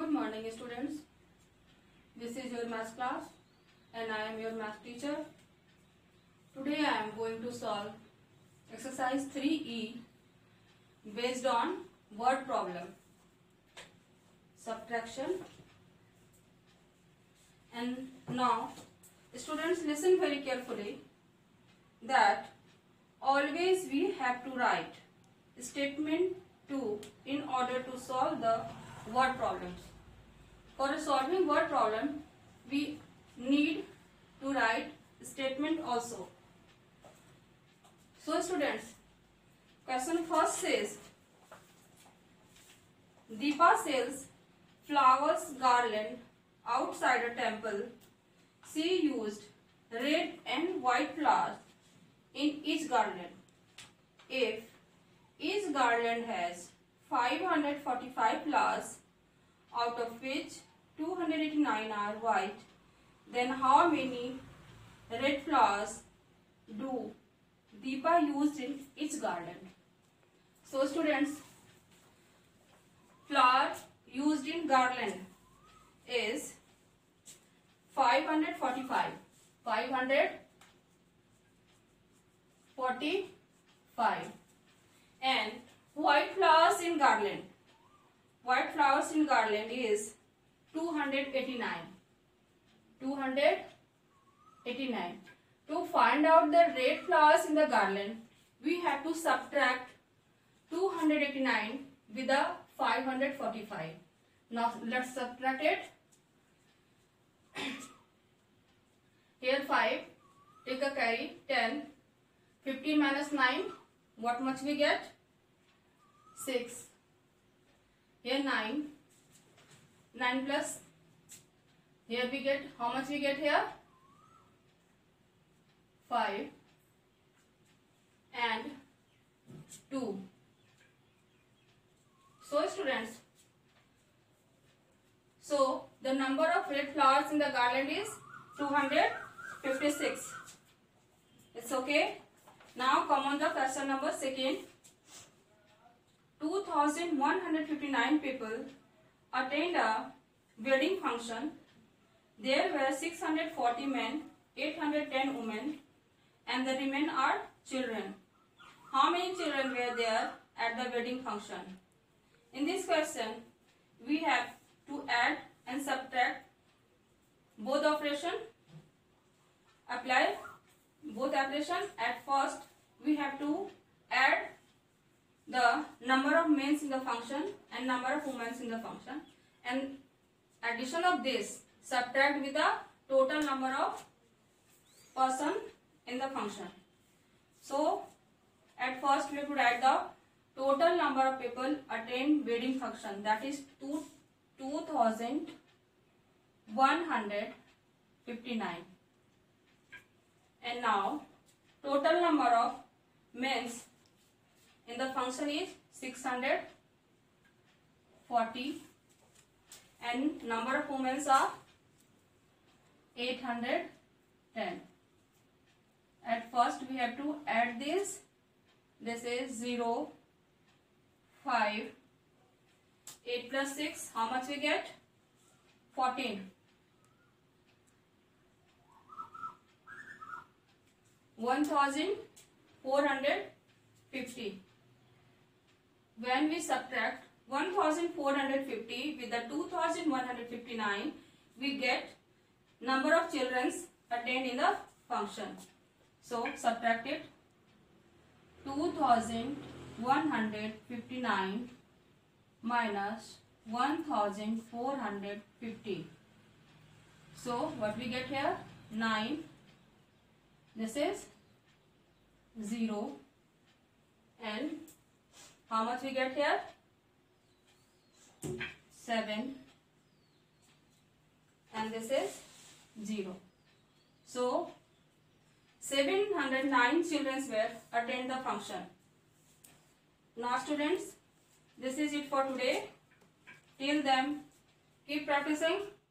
Good morning, students. This is your math class and I am your math teacher. Today I am going to solve exercise 3E based on word problem, subtraction. And now students, listen very carefully that always we have to write statement 2 in order to solve the word problems. For solving word problem, we need to write statement also. So students, question first says, Deepa sells flowers garland outside a temple. She used red and white flowers in each garland. If each garland has 545 flowers, out of which 289 are white, then how many red flowers do Deepa use in each garland? So students, flower used in garland is 545. 545. And white flowers in garland. White flowers in garland is 289. 289. To find out the red flowers in the garland, we have to subtract 289 with the 545. Now let's subtract it. Here 5, take a carry, 10. 15 minus 9, what much we get? 6. Here 9. 9 plus, here we get, how much we get here? 5 and 2. So students, so the number of red flowers in the garland is 256. It's okay. Now come on the question number second. 2,159 people attend a wedding function. There were 640 men, 810 women, and the remainder are children. How many children were there at the wedding function? In this question, we have to add and subtract both operation. Apply both operation. At first, we have to add the number of men in the function and number of women in the function, and addition of this subtract with the total number of person in the function. So at first we have to write the total number of people attend wedding function, that is 2,159. And now total number of men in the function is 640 and number of women are 810. At first we have to add this. This is 0, 5, 8 plus 6. How much we get? 14. 1,450. When we subtract 1,450 with the 2,159, we get number of children attained in the function. So subtract it. 2,159 minus 1,450. So what we get here? 9. This is 0. And how much we get here? 7. And this is 0. So 709 children were attend the function. Now students, this is it for today. Till then, keep practicing.